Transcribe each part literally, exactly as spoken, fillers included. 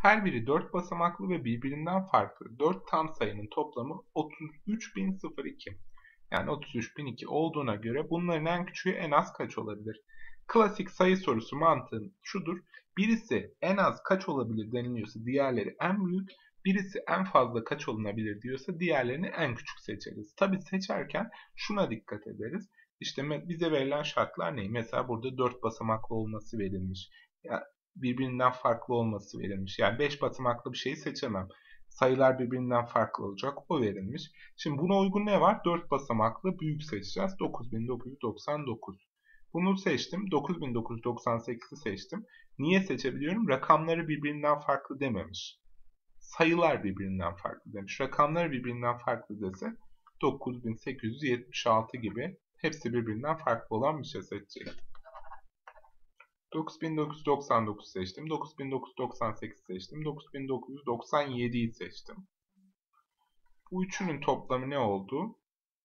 Her biri dört basamaklı ve birbirinden farklı dört tam sayının toplamı otuz üç bin iki. Yani otuz üç bin iki olduğuna göre bunların en küçüğü en az kaç olabilir? Klasik sayı sorusu mantığı şudur. Birisi en az kaç olabilir deniliyorsa diğerleri en büyük, birisi en fazla kaç olunabilir diyorsa diğerlerini en küçük seçeriz. Tabi seçerken şuna dikkat ederiz. İşte bize verilen şartlar ne? Mesela burada dört basamaklı olması verilmiş. Ya birbirinden farklı olması verilmiş. Yani beş basamaklı bir şeyi seçemem. Sayılar birbirinden farklı olacak. O verilmiş. Şimdi buna uygun ne var? dört basamaklı büyük seçeceğiz. dokuz bin dokuz yüz doksan dokuz. Bunu seçtim. dokuz bin dokuz yüz doksan sekizi seçtim. Niye seçebiliyorum? Rakamları birbirinden farklı dememiş. Sayılar birbirinden farklı demiş. Rakamlar birbirinden farklı dese dokuz bin sekiz yüz yetmiş altı gibi hepsi birbirinden farklı olan bir şey seçeceğim. dokuz bin dokuz yüz doksan dokuz seçtim. dokuz bin dokuz yüz doksan sekiz seçtim. dokuz bin dokuz yüz doksan yediyi seçtim. Bu üçünün toplamı ne oldu?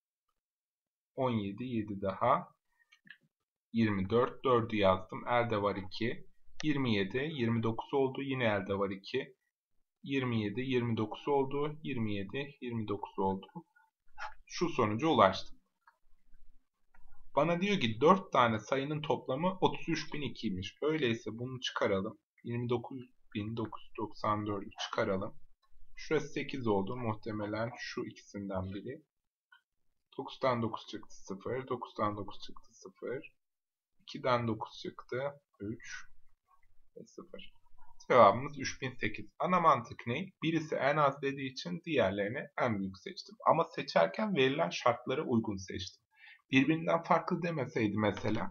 on yedi, yedi daha. yirmi dört, dördü yazdım. Elde var iki. yirmi yedi, yirmi dokuz oldu. Yine elde var iki. yirmi yedi, yirmi dokuz oldu. yirmi yedi, yirmi dokuz oldu. Şu sonuca ulaştım. Bana diyor ki dört tane sayının toplamı otuz üç bin ikiymiş. Öyleyse bunu çıkaralım. yirmi dokuz bin dokuz yüz doksan dördü çıkaralım. Şurası sekiz oldu. Muhtemelen şu ikisinden biri. dokuzdan dokuz çıktı sıfır. dokuzdan dokuz çıktı sıfır. ikiden dokuz çıktı üç ve sıfır. Cevabımız üç bin sekiz. Ana mantık ne? Birisi en az dediği için diğerlerini en büyük seçtim. Ama seçerken verilen şartlara uygun seçtim. Birbirinden farklı demeseydi mesela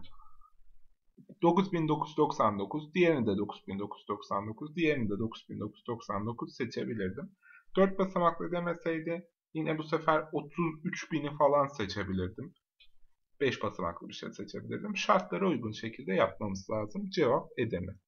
dokuz bin dokuz yüz doksan dokuz, diğerini de dokuz bin dokuz yüz doksan dokuz, diğerini de dokuz bin dokuz yüz doksan dokuz seçebilirdim. dört basamaklı demeseydi yine bu sefer otuz üç bini falan seçebilirdim. beş basamaklı bir şey seçebilirdim. Şartlara uygun şekilde yapmamız lazım. Cevap Edirne.